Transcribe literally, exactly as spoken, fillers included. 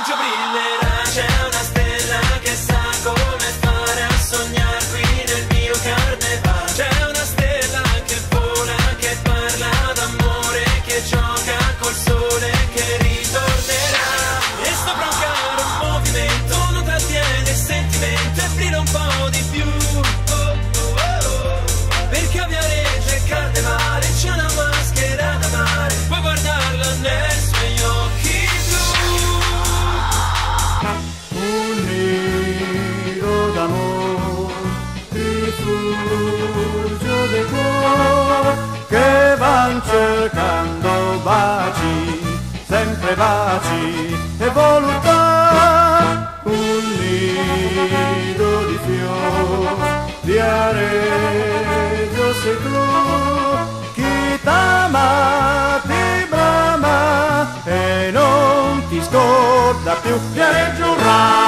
viaggio brillerà, c'è una stella che sa come fare a sognare qui nel mio carnevale. C'è una stella che vola, che parla d'amore, che gioca col sole, che ritornerà. E sopra un caro movimento non trattiene il sentimento e brilla un po' di più. Oh, oh, oh. Perché a Viareggio è carnevale, c'è una maschera da mare, puoi guardarla nei suoi occhi blu. Un nido d'amore, rifugio del cuore, che van cercando baci, sempre baci e voluttà. Un nido di fiori, di Viareggio sei tu, chi t'ama ti brama e non ti scorda più. Viareggio un